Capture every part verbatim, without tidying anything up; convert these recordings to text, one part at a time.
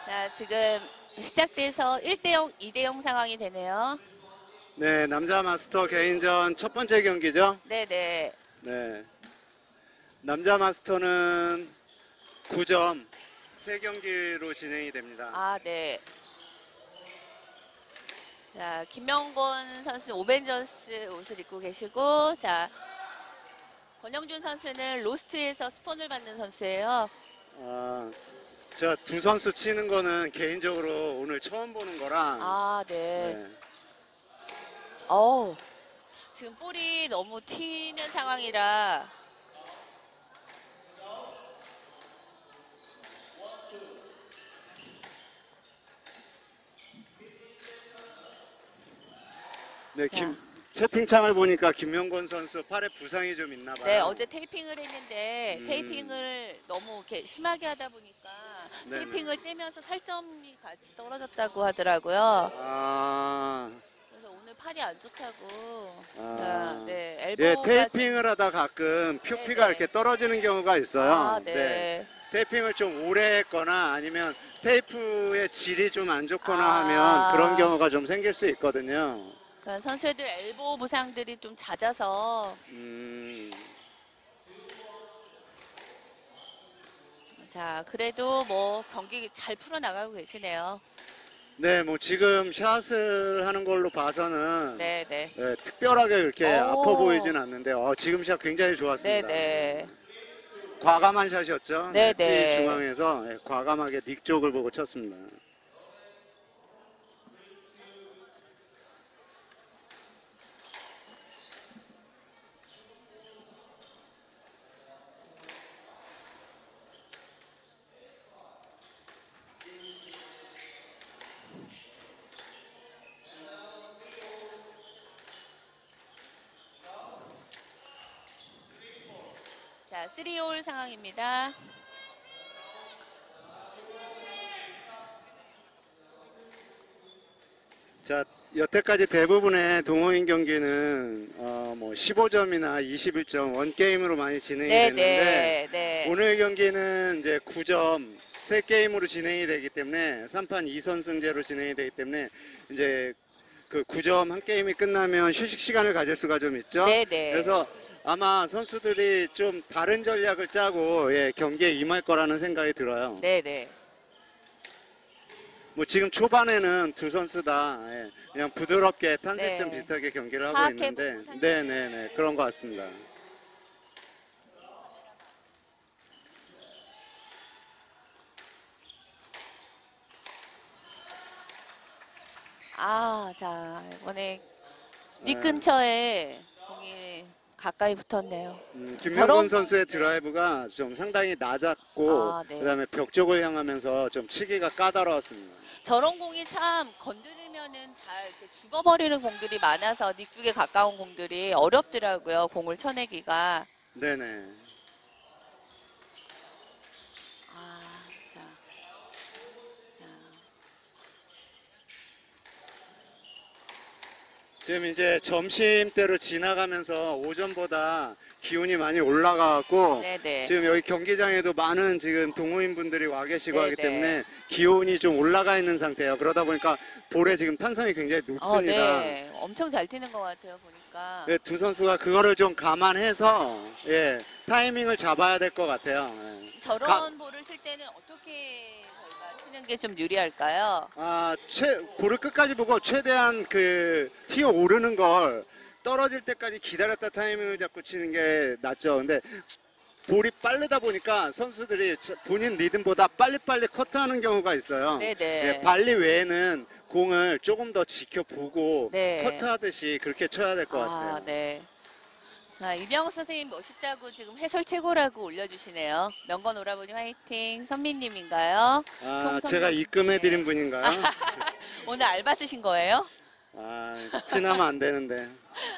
자, 지금 시작돼서 일 대 영, 이 대 영 상황이 되네요. 네, 남자 마스터 개인전 첫 번째 경기죠. 네네. 네, 남자 마스터는 구 점 세 경기로 진행이 됩니다. 아, 네. 자, 김명곤 선수 오벤져스 옷을 입고 계시고, 자, 권영준 선수는 로스트에서 스폰을 받는 선수예요. 아, 저 두 선수 치는 거는 개인적으로 오늘 처음 보는 거라. 아, 네. 네. 어우, 지금 볼이 너무 튀는 상황이라. 네, 자. 김, 채팅창을 보니까 김명권 선수 팔에 부상이 좀 있나 봐요. 네, 어제 테이핑을 했는데 음. 테이핑을 너무 이렇게 심하게 하다 보니까 네네. 테이핑을 떼면서 살점이 같이 떨어졌다고 하더라고요. 아, 그래서 오늘 팔이 안 좋다고. 아. 자, 네, 예, 엘보가 테이핑을 하다 가끔 표피가 네네. 이렇게 떨어지는 경우가 있어요. 아, 네. 테이핑을 좀 오래 했거나 아니면 테이프의 질이 좀 안 좋거나 아. 하면 그런 경우가 좀 생길 수 있거든요. 그러니까 선수들 엘보 부상들이 좀 잦아서. 음, 자, 그래도 뭐 경기 잘 풀어나가고 계시네요. 네, 뭐 지금 샷을 하는 걸로 봐서는 네, 네. 예, 특별하게 그렇게 오. 아파 보이진 않는데 어, 지금 샷 굉장히 좋았습니다. 네, 네. 과감한 샷이었죠. 네, 티 네. 중앙에서 예, 과감하게 닉 쪽을 보고 쳤습니다. 자, 쓰리 올 상황입니다. 자, 여태까지 대부분의 동호인 경기는 어, 뭐 십오 점이나 이십일 점 원 게임으로 많이 진행이 네, 됐는데 네, 네. 오늘 경기는 이제 구 점 세 게임으로 진행이 되기 때문에 삼 판 이 선승제로 진행이 되기 때문에 이제 그 구 점 한 게임이 끝나면 휴식 시간을 가질 수가 좀 있죠. 네, 네. 그래서 아마 선수들이 좀 다른 전략을 짜고 예, 경기에 임할 거라는 생각이 들어요. 네, 네. 뭐 지금 초반에는 두 선수 다 예, 그냥 부드럽게 탄세점 네. 비슷하게 경기를 하고 파악해보고 있는데 상대를- 네네네 그런 것 같습니다. 아, 자, 이번에 닉 네. 근처에 공이 가까이 붙었네요. 음, 김명건 저런 선수의 공- 드라이브가 좀 상당히 낮았고 아, 네. 그다음에 벽 쪽을 향하면서 좀 치기가 까다로웠습니다. 저런 공이 참 건드리면은 잘 이렇게 죽어버리는 공들이 많아서 닉 쪽에 가까운 공들이 어렵더라고요. 공을 쳐내기가. 네네. 아, 자. 자. 지금 이제 점심때로 지나가면서 오전보다 기온이 많이 올라가고 네네. 지금 여기 경기장에도 많은 지금 동호인분들이 와 계시고 하기 네네. 때문에 기온이 좀 올라가 있는 상태예요. 그러다 보니까 볼에 지금 탄성이 굉장히 어, 높습니다. 네. 엄청 잘 튀는 것 같아요, 보니까. 네, 두 선수가 그거를 좀 감안해서 예, 타이밍을 잡아야 될 것 같아요. 예. 저런 가- 볼을 칠 때는 어떻게 저희가 치는 게 좀 유리할까요? 아, 최, 볼을 끝까지 보고 최대한 그 튀어 오르는 걸 떨어질 때까지 기다렸다 타이밍을 잡고 치는 게 낫죠. 근데 볼이 빠르다 보니까 선수들이 저- 본인 리듬보다 빨리빨리 커트하는 경우가 있어요. 네네. 예, 발리 외에는 공을 조금 더 지켜보고 네. 커트하듯이 그렇게 쳐야 될 것 같아요. 아, 네. 자, 이병호 선생님 멋있다고 지금 해설 최고라고 올려주시네요. 명건 오라버니 화이팅. 선미님인가요? 아, 송선미. 제가 입금해드린 네. 분인가요? 오늘 알바 쓰신 거예요? 아, 티나면 안 되는데.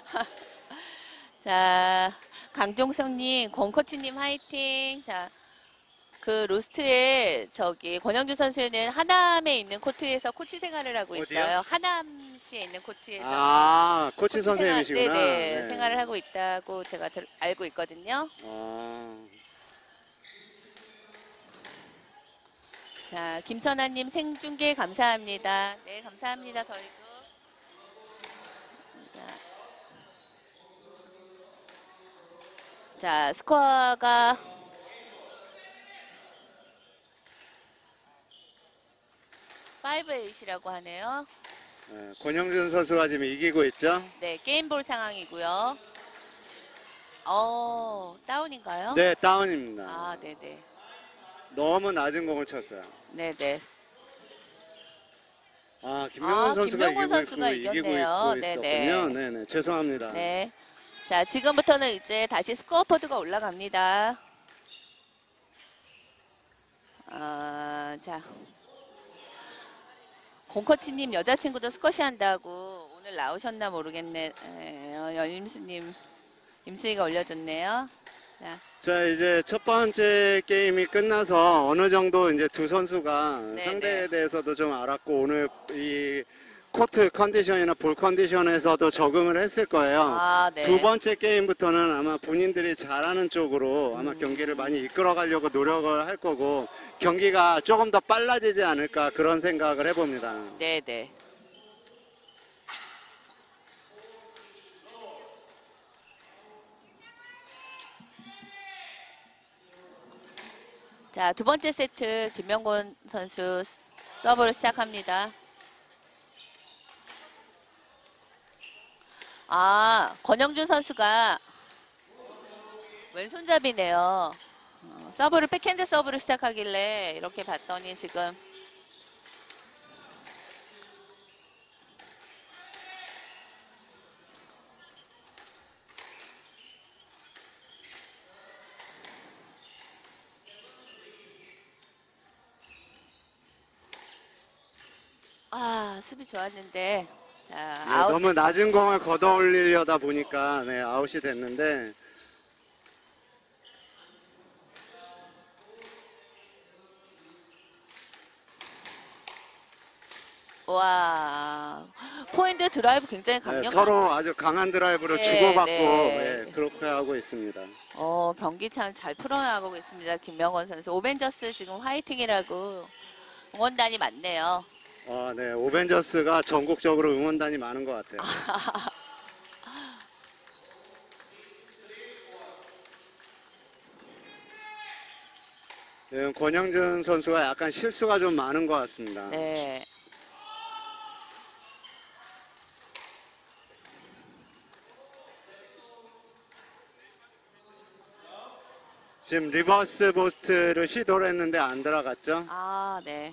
자, 강종성님, 권코치님 화이팅. 자, 그 로스트에 저기 권영준 선수는 하남에 있는 코트에서 코치 생활을 하고 어디요? 있어요. 하남시에 있는 코트에서. 아, 코치 코치 선생님이시구나. 생활, 네네, 네. 생활을 하고 있다고 제가 들, 알고 있거든요. 아, 자, 김선아님 생중계 감사합니다. 네, 감사합니다. 저희도. 자, 자 스코어가 파이브 에잇이라고 하네요. 네, 권영준 선수가 지금 이기고 있죠? 네, 게임볼 상황이고요. 어, 다운인가요? 네, 다운입니다. 아, 네네. 너무 낮은 공을 쳤어요. 네네. 아, 김명훈 아, 선수가 김명훈 이기고, 선수가 있고, 이기고 이겼네요. 있고 네네. 있었군요. 네네, 죄송합니다. 네. 자, 지금부터는 이제 다시 스코어 보드가 올라갑니다. 아, 자. 공커치님 여자친구도 스쿼시 한다고 오늘 나오셨나 모르겠네. 에, 어, 연임수님, 임수희가 올려줬네요. 자, 자, 이제 첫 번째 게임이 끝나서 어느 정도 이제 두 선수가 네네. 상대에 대해서도 좀 알았고 오늘 이 코트 컨디션이나 볼 컨디션에서도 적응을 했을 거예요. 아, 네. 두 번째 게임부터는 아마 본인들이 잘하는 쪽으로 아마 음. 경기를 많이 이끌어 가려고 노력을 할 거고 경기가 조금 더 빨라지지 않을까 그런 생각을 해봅니다. 네네. 자, 두 번째 세트 김명곤 선수 서브를 시작합니다. 아, 권영준 선수가 왼손잡이네요. 어, 서브를 백핸드 서브를 시작하길래 이렇게 봤더니 지금 아, 수비 좋았는데 자, 네, 아웃 너무 됐습니다. 낮은 공을 걷어 올리려다 보니까 네, 아웃이 됐는데 와, 포인트 드라이브 굉장히 네, 강력한. 서로 아주 강한 드라이브로 네, 주고받고 네. 네, 그렇게 하고 있습니다. 어, 경기 참 잘 풀어나가고 있습니다. 김명건 선수. 오벤져스 지금 화이팅이라고 응원단이 많네요. 아, 네, 오벤져스가 전국적으로 응원단이 많은 것 같아요. 네, 권영준 선수가 약간 실수가 좀 많은 것 같습니다. 네. 지금 리버스 보스트를 시도를 했는데 안 들어갔죠? 아, 네.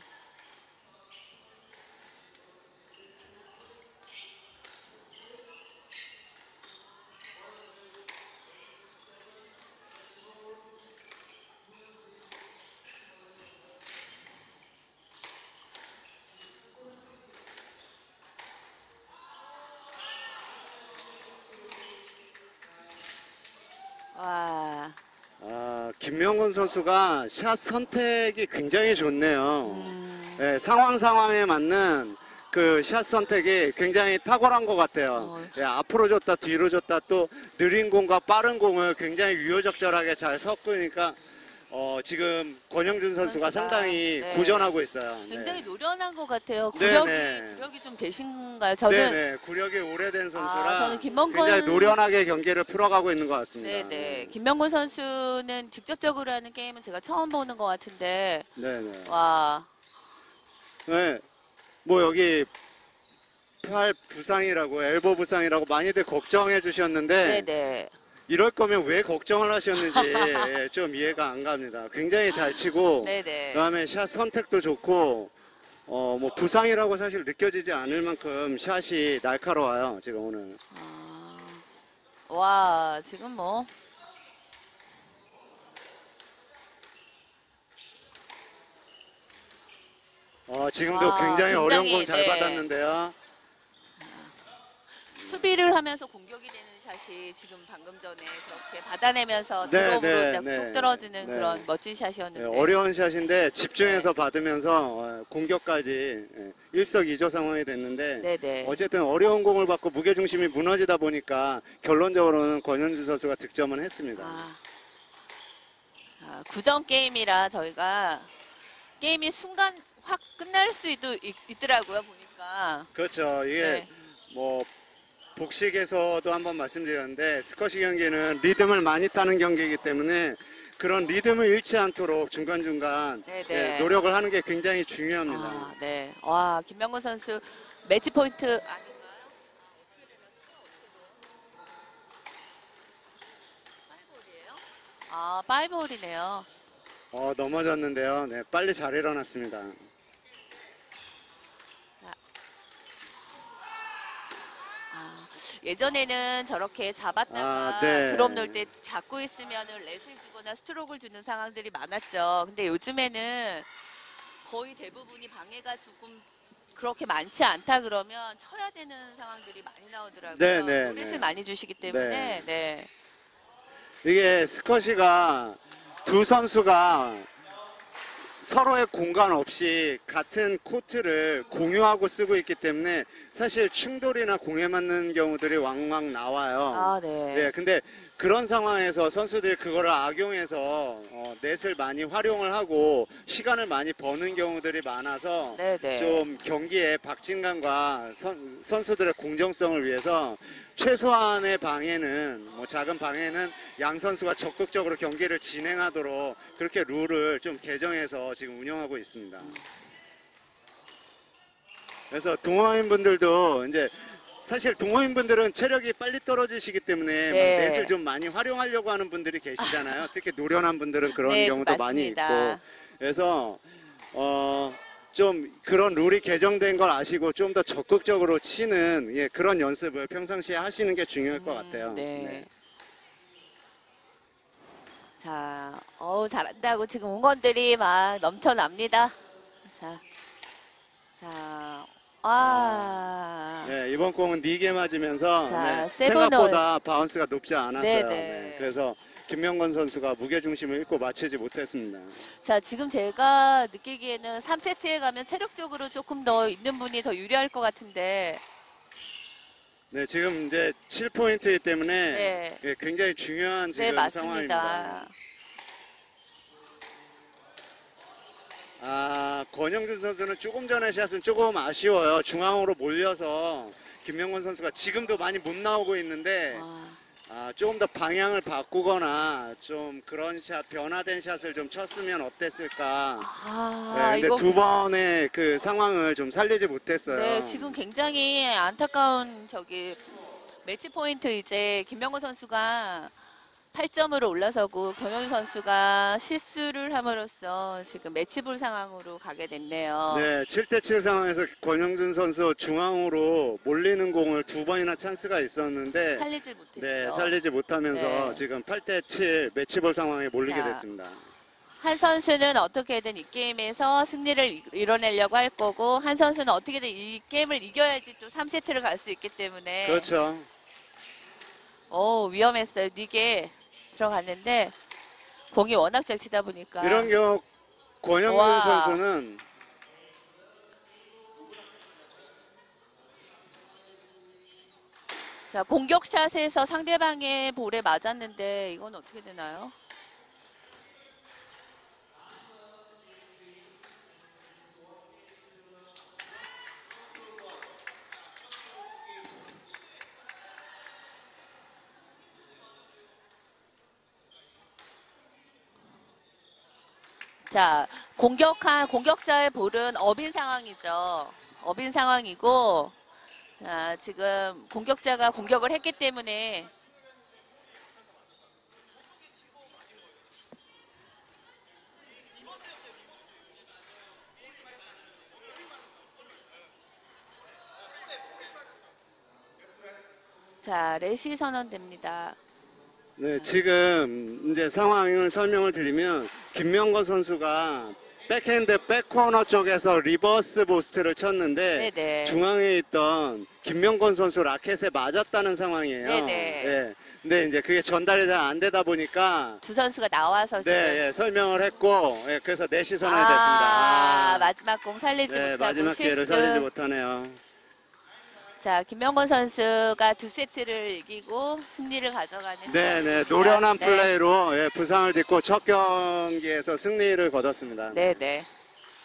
와. 아, 김명곤 선수가 샷 선택이 굉장히 좋네요. 음, 네, 상황 상황에 맞는 그 샷 선택이 굉장히 탁월한 것 같아요. 어. 예, 앞으로 줬다 뒤로 줬다 또 느린 공과 빠른 공을 굉장히 유효적절하게 잘 섞으니까 어, 지금 권영준 선수가 선수가, 상당히 네. 고전하고 있어요. 굉장히 네. 노련한 것 같아요. 네, 구력이, 네. 구력이 좀 되신가요? 저는 네네, 구력이 오래된 선수라 아, 저는 김명건 굉장히 노련하게 경기를 풀어가고 있는 것 같습니다. 네네. 김명곤 선수는 직접적으로 하는 게임은 제가 처음 보는 것 같은데, 네네. 와, 네. 뭐 여기 팔 부상이라고 엘보 부상이라고 많이들 걱정해 주셨는데 네네. 이럴 거면 왜 걱정을 하셨는지 예, 좀 이해가 안 갑니다. 굉장히 잘 치고 네네. 그다음에 샷 선택도 좋고 어 뭐 부상이라고 사실 느껴지지 않을 만큼 샷이 날카로워요. 지금 오늘. 아, 와, 지금 뭐, 어 지금도 아, 굉장히 어려운 굉장히, 공 잘 네. 받았는데요. 수비를 하면서 공격이 되는 샷이 지금 방금 전에 그렇게 받아내면서 네, 드롭으로 네, 딱 네. 뚝 떨어지는 네. 그런 멋진 네, 샷이었는데. 어려운 샷인데 집중해서 받으면서 어, 공격까지 예, 일석이조 상황이 됐는데 네네. 어쨌든 어려운 공을 받고 무게중심이 무너지다 보니까 결론적으로는 권현주 선수가 득점은 했습니다. 아, 아, 구전 게임이라 저희가 게임이 순간 확 끝날 수도 있, 있더라고요, 보니까. 그렇죠. 이게 네. 뭐 복식에서도 한번 말씀드렸는데 스쿼시 경기는 리듬을 많이 타는 경기이기 때문에 그런 리듬을 잃지 않도록 중간중간 네네. 예, 노력을 하는 게 굉장히 중요합니다. 아, 네. 와, 김명곤 선수 매치 포인트 아닌가요? 파이브홀이에요? 아, 파이브홀이네요. 어, 넘어졌는데요. 네, 빨리 잘 일어났습니다. 아, 예전에는 저렇게 잡았다가 아, 네. 드롭 넣을 때 잡고 있으면은 렛을 주거나 스트로크를 주는 상황들이 많았죠. 근데 요즘에는 거의 대부분이 방해가 조금 그렇게 많지 않다 그러면 쳐야 되는 상황들이 많이 나오더라고요. 네, 네, 렛을 네. 많이 주시기 때문에 네. 이게 스쿼시가 두 선수가 서로의 공간 없이 같은 코트를 공유하고 쓰고 있기 때문에 사실 충돌이나 공에 맞는 경우들이 왕왕 나와요. 아, 네. 네, 근데 그런 상황에서 선수들이 그거를 악용해서 어, 넷을 많이 활용을 하고 시간을 많이 버는 경우들이 많아서 네, 네. 좀 경기의 박진감과 선, 선수들의 공정성을 위해서 최소한의 방해는 뭐 작은 방해는 양 선수가 적극적으로 경기를 진행하도록 그렇게 룰을 좀 개정해서 지금 운영하고 있습니다. 그래서 동호인분들도 이제 사실 동호인분들은 체력이 빨리 떨어지시기 때문에 네. 막 넷을 좀 많이 활용하려고 하는 분들이 계시잖아요. 특히 노련한 분들은 그런 네, 경우도 많이 맞습니다. 있고 그래서 어, 좀 그런 룰이 개정된 걸 아시고 좀 더 적극적으로 치는 예, 그런 연습을 평상시에 하시는 게 중요할 것 음, 같아요. 네. 네. 자, 어우, 잘한다고 지금 응원들이 막 넘쳐납니다. 자, 자, 아. 네, 이번 공은 네 개 맞으면서 자, 네, 세븐홀. 생각보다 바운스가 높지 않았어요. 네, 네. 네, 그래서 김명건 선수가 무게중심을 잃고 맞추지 못했습니다. 자, 지금 제가 느끼기에는 삼 세트에 가면 체력적으로 조금 더 있는 분이 더 유리할 것 같은데. 네, 지금 이제 칠 포인트이기 때문에 네. 예, 굉장히 중요한 지금 네, 상황입니다. 맞습니다. 아, 권영준 선수는 조금 전에 샷은 조금 아쉬워요. 중앙으로 몰려서 김명건 선수가 지금도 많이 못 나오고 있는데 와, 아, 조금 더 방향을 바꾸거나 좀 그런 샷, 변화된 샷을 좀 쳤으면 어땠을까. 아, 네, 근데 이거 두 번의 그 상황을 좀 살리지 못했어요. 네, 지금 굉장히 안타까운 저기 매치 포인트 이제 김명곤 선수가 팔 점으로 올라서고 경현 선수가 실수를 함으로써 지금 매치볼 상황으로 가게 됐네요. 네, 칠 대 칠 상황에서 권영준 선수 중앙으로 몰리는 공을 두 번이나 찬스가 있었는데 살리질 못했죠. 네, 살리지 못하면서 네. 지금 팔 대 칠 매치볼 상황에 몰리게 자. 됐습니다. 한 선수는 어떻게든 이 게임에서 승리를 이- 이뤄내려고 할 거고 한 선수는 어떻게든 이 게임을 이겨야지 또 삼 세트를 갈 수 있기 때문에 그렇죠. 오, 위험했어요. 이게 들어갔는데 공이 워낙 잘 치다 보니까 이런 경우 권영준 와. 선수는 자, 공격샷에서 상대방의 볼에 맞았는데 이건 어떻게 되나요? 자, 공격한 공격자의 볼은 업인 상황이죠. 업인 상황이고, 자, 지금 공격자가 공격을 했기 때문에 자, 레시 선언됩니다. 네, 지금 이제 상황을 설명을 드리면 김명건 선수가 백핸드 백코너 쪽에서 리버스 보스트를 쳤는데 네네. 중앙에 있던 김명건 선수 라켓에 맞았다는 상황이에요. 네네. 네. 근데 이제 그게 전달이 잘 안 되다 보니까 두 선수가 나와서 지금 네, 예, 설명을 했고 예, 그래서 넷이 선언이 아, 됐습니다. 마지막 공 살리지 네, 못하고 마지막 기회를 살리지 실수. 못하네요. 자, 김명건 선수가 두 세트를 이기고 승리를 가져가는 네, 네, 시간입니다. 노련한 네. 플레이로 예, 부상을 딛고 첫 경기에서 승리를 거뒀습니다. 네, 네.